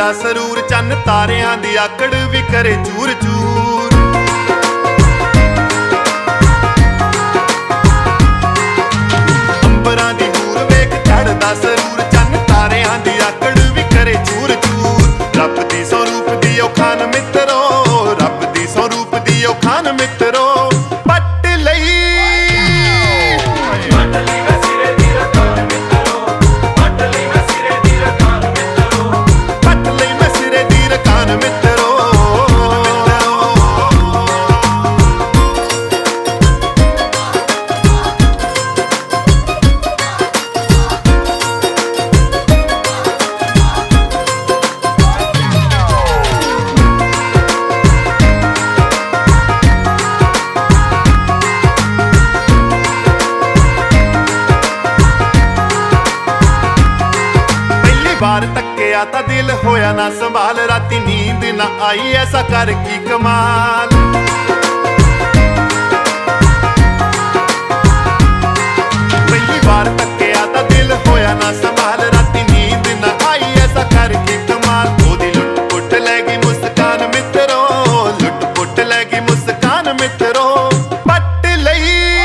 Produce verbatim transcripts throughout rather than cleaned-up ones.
चढ़दा सरूर चन्न तारियां दी आकड़ भी करे चूर चूर। अंबरां दी हूर वेख चढ़दा सरूर चन्न तारियां दी आकड़ भी करे चूर चूर। रब दी सौ रूप दी ओ खान मित्रो, रब दी सौ रूप दी ओ खान मित्रो। पट लई बार तकिया ता दिल होया ना संभाल, राती नींद ना आई ऐसा कर की कमाल। पहली बार तकिया ता दिल होया ना संभाल, राती नींद ना आई ऐसा कर की कमाल। ओदी लुट पुट लगी मुस्कान मित्रो, लुट पुट लगी मुस्कान मित्रो। पट लई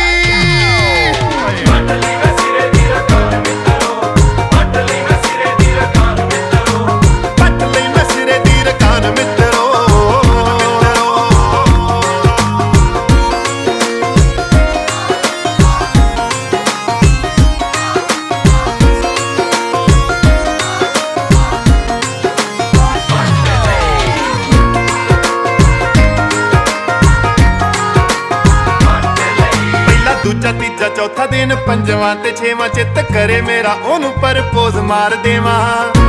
दूजा तीजा चौथा दिन पंजवां ते छेवां चित करे मेरा ओनू परपोज मार देवां।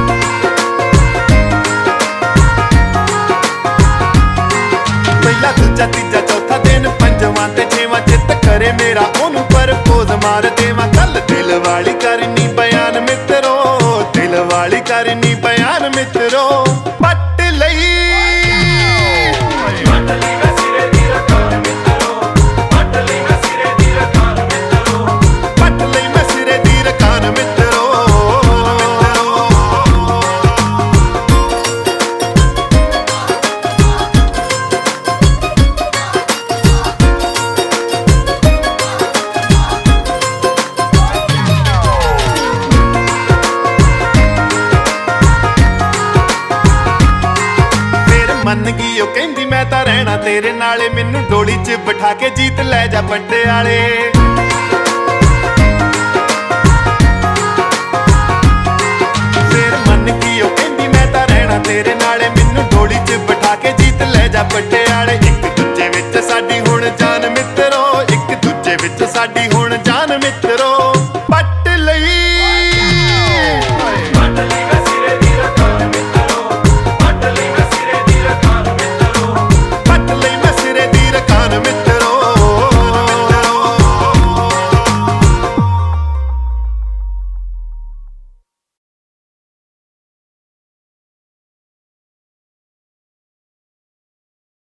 पहला दूजा तीजा चौथा दिन पंजवां ते छेवां चित करे मेरा ओनू परपोज मार देवां। कल दिल वाली करनी बयान मित्रो, दिल वाली करनी बयान मित्रो। पट लई मन गई ओ कहंदी मैं तां रहना तेरे नाले, मैनू डोली च बिठा के जीत लै जा पटियाले। फिर मन गई ओ कहंदी मैं तां रहना तेरे नाले,